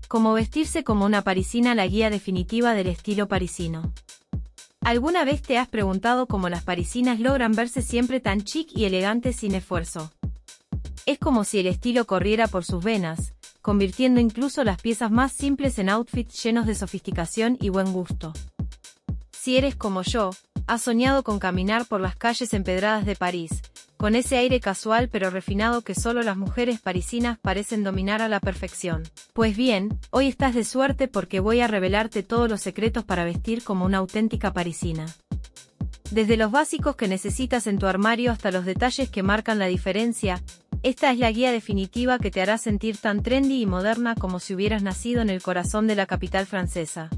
Cómo vestirse como una parisina, la guía definitiva del estilo parisino. ¿Alguna vez te has preguntado cómo las parisinas logran verse siempre tan chic y elegantes sin esfuerzo? Es como si el estilo corriera por sus venas, convirtiendo incluso las piezas más simples en outfits llenos de sofisticación y buen gusto. Si eres como yo, has soñado con caminar por las calles empedradas de París, con ese aire casual pero refinado que solo las mujeres parisinas parecen dominar a la perfección. Pues bien, hoy estás de suerte porque voy a revelarte todos los secretos para vestir como una auténtica parisina. Desde los básicos que necesitas en tu armario hasta los detalles que marcan la diferencia, esta es la guía definitiva que te hará sentir tan trendy y moderna como si hubieras nacido en el corazón de la capital francesa.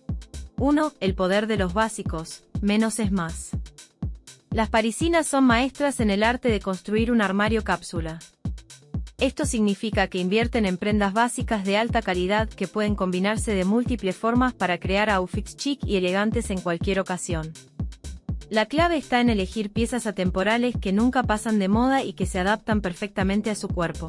1. El poder de los básicos, menos es más. Las parisinas son maestras en el arte de construir un armario cápsula. Esto significa que invierten en prendas básicas de alta calidad que pueden combinarse de múltiples formas para crear outfits chic y elegantes en cualquier ocasión. La clave está en elegir piezas atemporales que nunca pasan de moda y que se adaptan perfectamente a su cuerpo.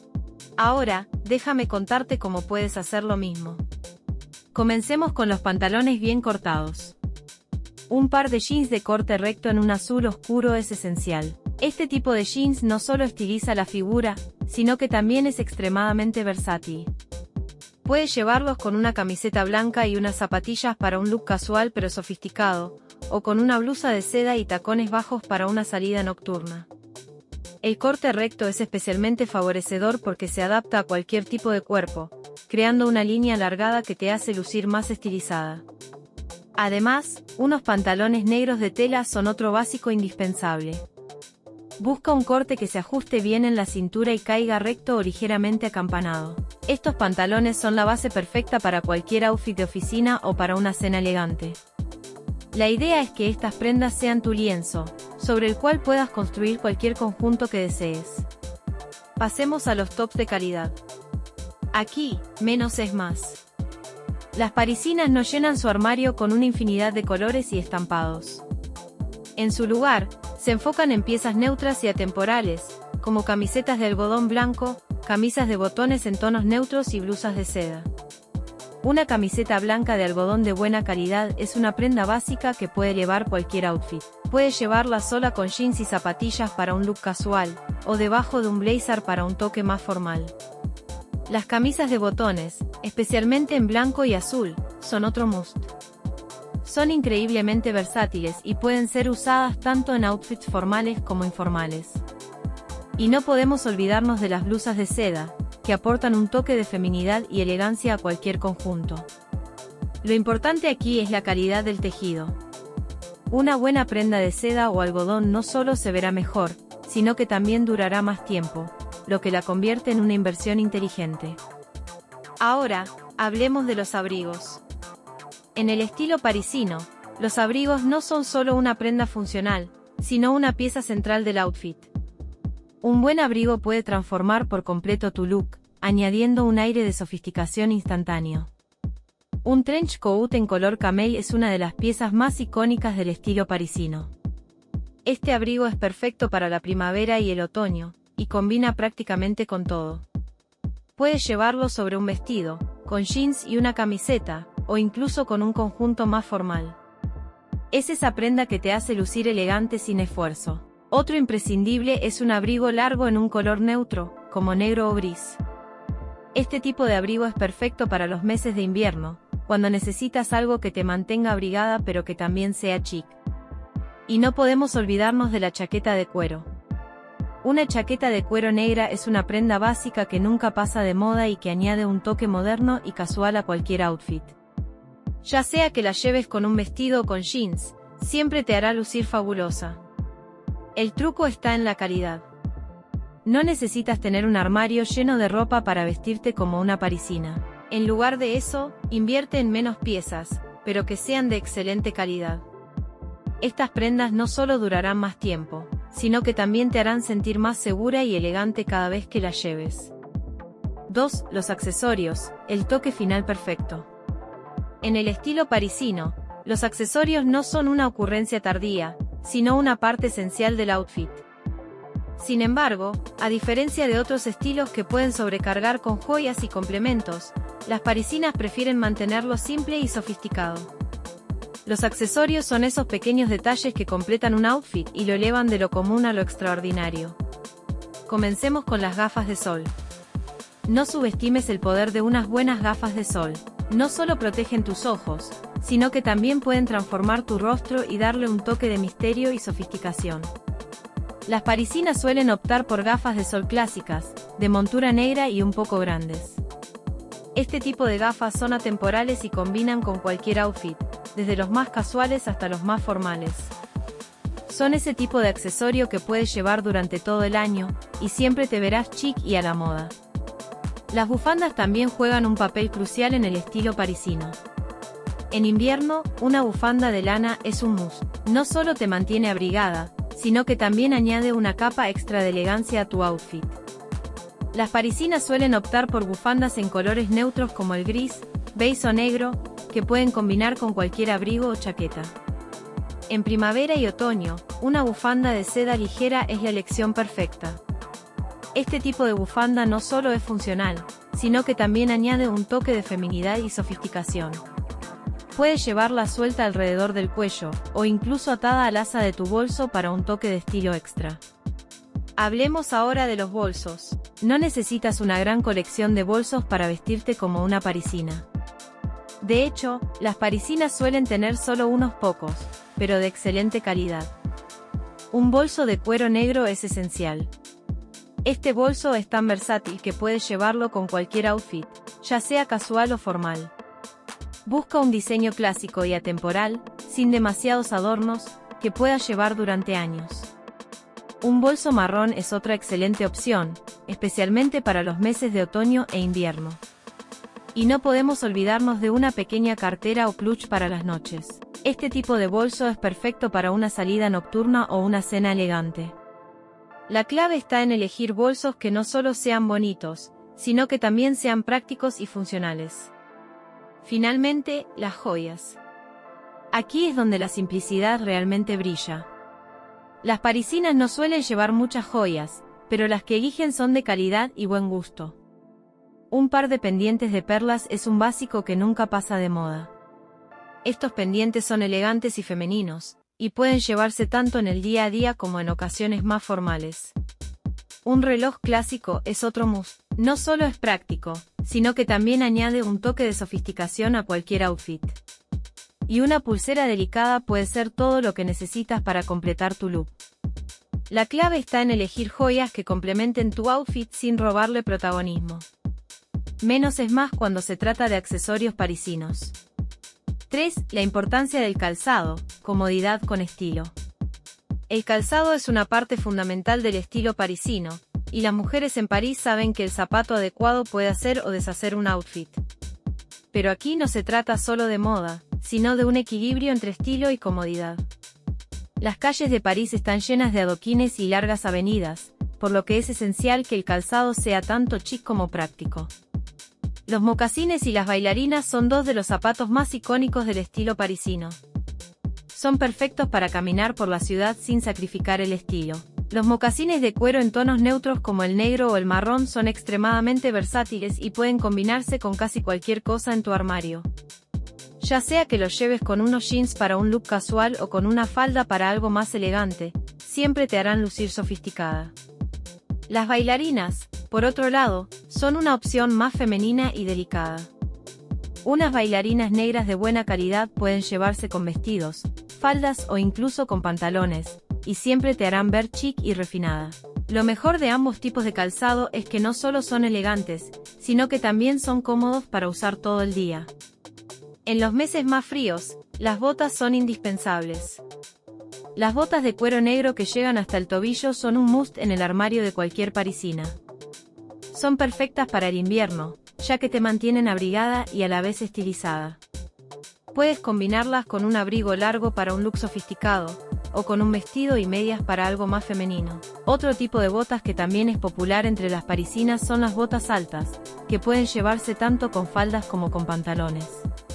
Ahora, déjame contarte cómo puedes hacer lo mismo. Comencemos con los pantalones bien cortados. Un par de jeans de corte recto en un azul oscuro es esencial. Este tipo de jeans no solo estiliza la figura, sino que también es extremadamente versátil. Puedes llevarlos con una camiseta blanca y unas zapatillas para un look casual pero sofisticado, o con una blusa de seda y tacones bajos para una salida nocturna. El corte recto es especialmente favorecedor porque se adapta a cualquier tipo de cuerpo, creando una línea alargada que te hace lucir más estilizada. Además, unos pantalones negros de tela son otro básico indispensable. Busca un corte que se ajuste bien en la cintura y caiga recto o ligeramente acampanado. Estos pantalones son la base perfecta para cualquier outfit de oficina o para una cena elegante. La idea es que estas prendas sean tu lienzo, sobre el cual puedas construir cualquier conjunto que desees. Pasemos a los tops de calidad. Aquí, menos es más. Las parisinas no llenan su armario con una infinidad de colores y estampados. En su lugar, se enfocan en piezas neutras y atemporales, como camisetas de algodón blanco, camisas de botones en tonos neutros y blusas de seda. Una camiseta blanca de algodón de buena calidad es una prenda básica que puede llevar cualquier outfit. Puedes llevarla sola con jeans y zapatillas para un look casual, o debajo de un blazer para un toque más formal. Las camisas de botones, especialmente en blanco y azul, son otro must. Son increíblemente versátiles y pueden ser usadas tanto en outfits formales como informales. Y no podemos olvidarnos de las blusas de seda, que aportan un toque de feminidad y elegancia a cualquier conjunto. Lo importante aquí es la calidad del tejido. Una buena prenda de seda o algodón no solo se verá mejor, sino que también durará más tiempo, lo que la convierte en una inversión inteligente. Ahora, hablemos de los abrigos. En el estilo parisino, los abrigos no son solo una prenda funcional, sino una pieza central del outfit. Un buen abrigo puede transformar por completo tu look, añadiendo un aire de sofisticación instantáneo. Un trench coat en color camel es una de las piezas más icónicas del estilo parisino. Este abrigo es perfecto para la primavera y el otoño, y combina prácticamente con todo. Puedes llevarlo sobre un vestido, con jeans y una camiseta, o incluso con un conjunto más formal. Es esa prenda que te hace lucir elegante sin esfuerzo. Otro imprescindible es un abrigo largo en un color neutro, como negro o gris. Este tipo de abrigo es perfecto para los meses de invierno, cuando necesitas algo que te mantenga abrigada pero que también sea chic. Y no podemos olvidarnos de la chaqueta de cuero. Una chaqueta de cuero negra es una prenda básica que nunca pasa de moda y que añade un toque moderno y casual a cualquier outfit. Ya sea que la lleves con un vestido o con jeans, siempre te hará lucir fabulosa. El truco está en la calidad. No necesitas tener un armario lleno de ropa para vestirte como una parisina. En lugar de eso, invierte en menos piezas, pero que sean de excelente calidad. Estas prendas no solo durarán más tiempo, sino que también te harán sentir más segura y elegante cada vez que las lleves. 2. Los accesorios, el toque final perfecto. En el estilo parisino, los accesorios no son una ocurrencia tardía, sino una parte esencial del outfit. Sin embargo, a diferencia de otros estilos que pueden sobrecargar con joyas y complementos, las parisinas prefieren mantenerlo simple y sofisticado. Los accesorios son esos pequeños detalles que completan un outfit y lo elevan de lo común a lo extraordinario. Comencemos con las gafas de sol. No subestimes el poder de unas buenas gafas de sol. No solo protegen tus ojos, sino que también pueden transformar tu rostro y darle un toque de misterio y sofisticación. Las parisinas suelen optar por gafas de sol clásicas, de montura negra y un poco grandes. Este tipo de gafas son atemporales y combinan con cualquier outfit, desde los más casuales hasta los más formales. Son ese tipo de accesorio que puedes llevar durante todo el año, y siempre te verás chic y a la moda. Las bufandas también juegan un papel crucial en el estilo parisino. En invierno, una bufanda de lana es un must. No solo te mantiene abrigada, sino que también añade una capa extra de elegancia a tu outfit. Las parisinas suelen optar por bufandas en colores neutros como el gris, beige o negro, que pueden combinar con cualquier abrigo o chaqueta. En primavera y otoño, una bufanda de seda ligera es la elección perfecta. Este tipo de bufanda no solo es funcional, sino que también añade un toque de feminidad y sofisticación. Puedes llevarla suelta alrededor del cuello, o incluso atada al asa de tu bolso para un toque de estilo extra. Hablemos ahora de los bolsos. No necesitas una gran colección de bolsos para vestirte como una parisina. De hecho, las parisinas suelen tener solo unos pocos, pero de excelente calidad. Un bolso de cuero negro es esencial. Este bolso es tan versátil que puedes llevarlo con cualquier outfit, ya sea casual o formal. Busca un diseño clásico y atemporal, sin demasiados adornos, que puedas llevar durante años. Un bolso marrón es otra excelente opción, especialmente para los meses de otoño e invierno. Y no podemos olvidarnos de una pequeña cartera o clutch para las noches. Este tipo de bolso es perfecto para una salida nocturna o una cena elegante. La clave está en elegir bolsos que no solo sean bonitos, sino que también sean prácticos y funcionales. Finalmente, las joyas. Aquí es donde la simplicidad realmente brilla. Las parisinas no suelen llevar muchas joyas, pero las que eligen son de calidad y buen gusto. Un par de pendientes de perlas es un básico que nunca pasa de moda. Estos pendientes son elegantes y femeninos, y pueden llevarse tanto en el día a día como en ocasiones más formales. Un reloj clásico es otro must. No solo es práctico, sino que también añade un toque de sofisticación a cualquier outfit. Y una pulsera delicada puede ser todo lo que necesitas para completar tu look. La clave está en elegir joyas que complementen tu outfit sin robarle protagonismo. Menos es más cuando se trata de accesorios parisinos. 3. La importancia del calzado, comodidad con estilo. El calzado es una parte fundamental del estilo parisino, y las mujeres en París saben que el zapato adecuado puede hacer o deshacer un outfit. Pero aquí no se trata solo de moda, sino de un equilibrio entre estilo y comodidad. Las calles de París están llenas de adoquines y largas avenidas, por lo que es esencial que el calzado sea tanto chic como práctico. Los mocasines y las bailarinas son dos de los zapatos más icónicos del estilo parisino. Son perfectos para caminar por la ciudad sin sacrificar el estilo. Los mocasines de cuero en tonos neutros como el negro o el marrón son extremadamente versátiles y pueden combinarse con casi cualquier cosa en tu armario. Ya sea que los lleves con unos jeans para un look casual o con una falda para algo más elegante, siempre te harán lucir sofisticada. Las bailarinas, por otro lado, son una opción más femenina y delicada. Unas bailarinas negras de buena calidad pueden llevarse con vestidos, faldas o incluso con pantalones, y siempre te harán ver chic y refinada. Lo mejor de ambos tipos de calzado es que no solo son elegantes, sino que también son cómodos para usar todo el día. En los meses más fríos, las botas son indispensables. Las botas de cuero negro que llegan hasta el tobillo son un must en el armario de cualquier parisina. Son perfectas para el invierno, ya que te mantienen abrigada y a la vez estilizada. Puedes combinarlas con un abrigo largo para un look sofisticado, o con un vestido y medias para algo más femenino. Otro tipo de botas que también es popular entre las parisinas son las botas altas, que pueden llevarse tanto con faldas como con pantalones.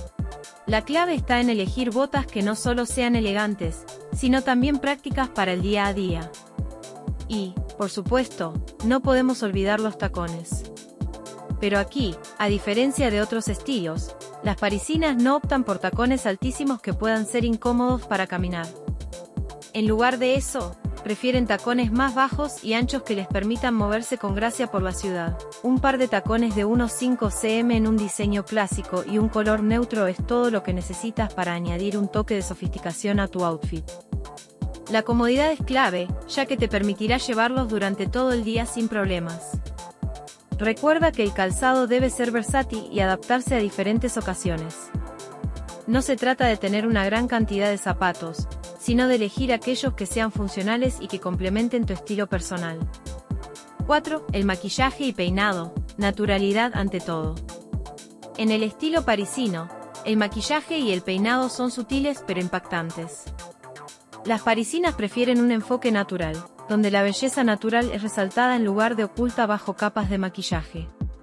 La clave está en elegir botas que no solo sean elegantes, sino también prácticas para el día a día. Y, Por supuesto, no podemos olvidar los tacones. Pero aquí, a diferencia de otros estilos, las parisinas no optan por tacones altísimos que puedan ser incómodos para caminar. En lugar de eso, prefieren tacones más bajos y anchos que les permitan moverse con gracia por la ciudad. Un par de tacones de unos 5 cm en un diseño clásico y un color neutro es todo lo que necesitas para añadir un toque de sofisticación a tu outfit. La comodidad es clave, ya que te permitirá llevarlos durante todo el día sin problemas. Recuerda que el calzado debe ser versátil y adaptarse a diferentes ocasiones. No se trata de tener una gran cantidad de zapatos, sino de elegir aquellos que sean funcionales y que complementen tu estilo personal. 4. El maquillaje y peinado, naturalidad ante todo. En el estilo parisino, el maquillaje y el peinado son sutiles pero impactantes. Las parisinas prefieren un enfoque natural, donde la belleza natural es resaltada en lugar de oculta bajo capas de maquillaje.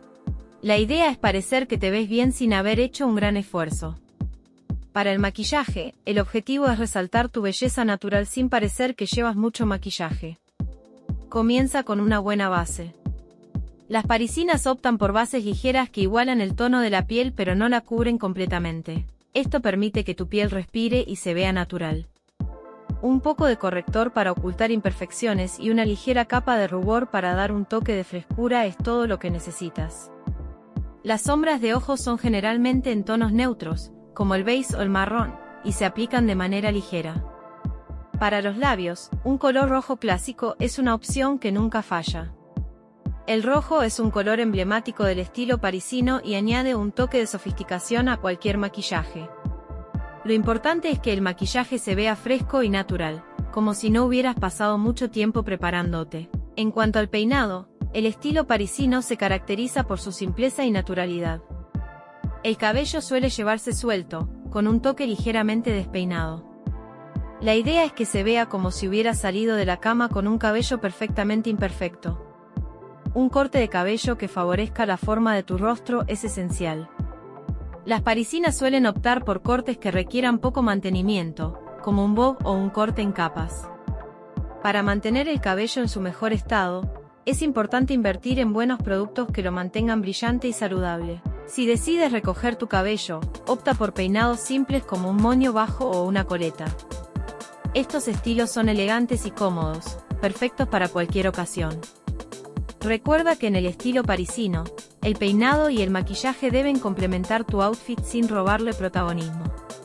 La idea es parecer que te ves bien sin haber hecho un gran esfuerzo. Para el maquillaje, el objetivo es resaltar tu belleza natural sin parecer que llevas mucho maquillaje. Comienza con una buena base. Las parisinas optan por bases ligeras que igualan el tono de la piel pero no la cubren completamente. Esto permite que tu piel respire y se vea natural. Un poco de corrector para ocultar imperfecciones y una ligera capa de rubor para dar un toque de frescura es todo lo que necesitas. Las sombras de ojos son generalmente en tonos neutros, como el beige o el marrón, y se aplican de manera ligera. Para los labios, un color rojo clásico es una opción que nunca falla. El rojo es un color emblemático del estilo parisino y añade un toque de sofisticación a cualquier maquillaje. Lo importante es que el maquillaje se vea fresco y natural, como si no hubieras pasado mucho tiempo preparándote. En cuanto al peinado, el estilo parisino se caracteriza por su simpleza y naturalidad. El cabello suele llevarse suelto, con un toque ligeramente despeinado. La idea es que se vea como si hubieras salido de la cama con un cabello perfectamente imperfecto. Un corte de cabello que favorezca la forma de tu rostro es esencial. Las parisinas suelen optar por cortes que requieran poco mantenimiento, como un bob o un corte en capas. Para mantener el cabello en su mejor estado, es importante invertir en buenos productos que lo mantengan brillante y saludable. Si decides recoger tu cabello, opta por peinados simples como un moño bajo o una coleta. Estos estilos son elegantes y cómodos, perfectos para cualquier ocasión. Recuerda que en el estilo parisino, el peinado y el maquillaje deben complementar tu outfit sin robarle protagonismo.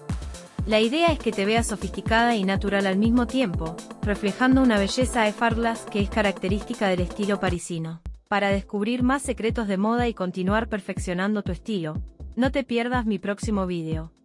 La idea es que te veas sofisticada y natural al mismo tiempo, reflejando una belleza effortless que es característica del estilo parisino. Para descubrir más secretos de moda y continuar perfeccionando tu estilo, no te pierdas mi próximo video.